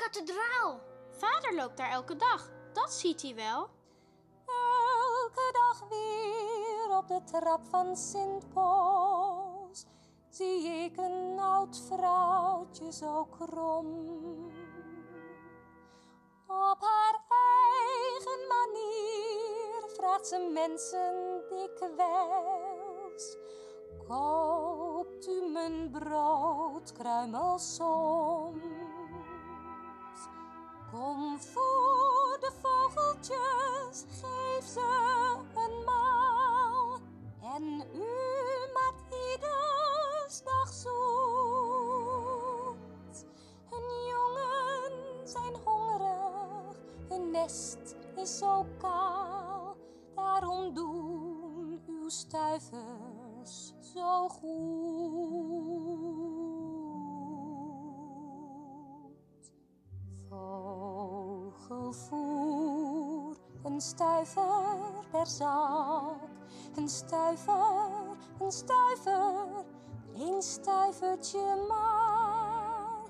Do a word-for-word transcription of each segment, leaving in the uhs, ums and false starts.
kathedraal. Vader loopt daar elke dag. Dat ziet hij wel. Elke dag weer op de trap van Sint Pauls zie ik een oud vrouwtje zo krom. Op haar eigen manier vraagt ze mensen dikwijls: koopt u mijn brood kruimels soms? Kom voor de vogeltjes, geef ze een maal en u maakt ieders dag zoet. Hun jongen zijn hongerig, hun nest is zo kaal, daarom doen uw stuivers zo goed. Vogelvoer, een stuiver per zak, een stuiver, een stuiver, één stuivertje maar.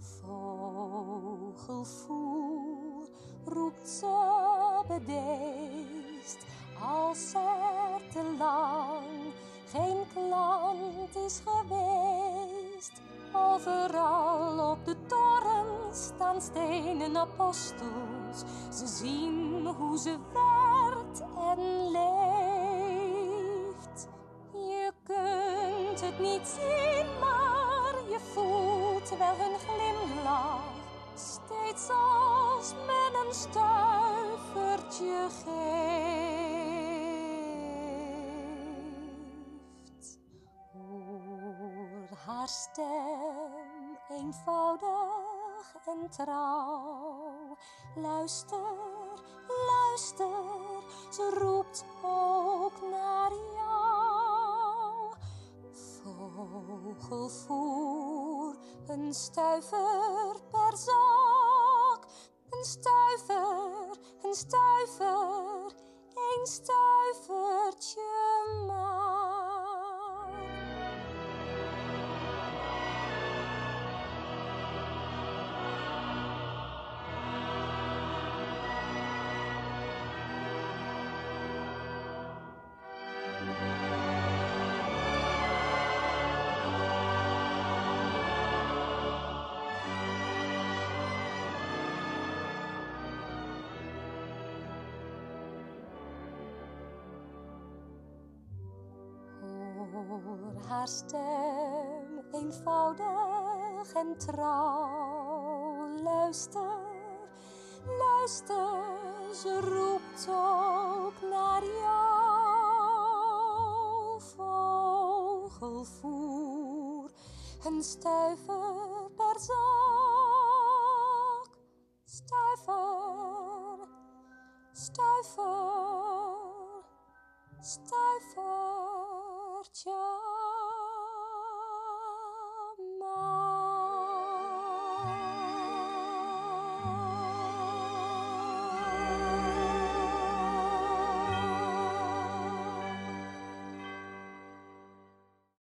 Vogelvoer, roept ze bedeesd, als er te lang geen klant is geweest. Overal op de toren staan stenen apostels. Ze zien hoe ze werkt en leeft. Je kunt het niet zien, maar je voelt wel hun glimlach. Steeds als men een stuivertje geeft. Hoor haar stem, eenvoudig en trouw. Luister, luister, ze roept ook naar jou. Vogelvoer, een stuiver per zak, een stuiver, een stuiver, één stuivertje maar. Hoor haar stem, eenvoudig en trouw. Luister, luister, ze roept ook naar jou. Vogelvoer, een stuiver per zak. Stuiver, stuiver, stuivertje.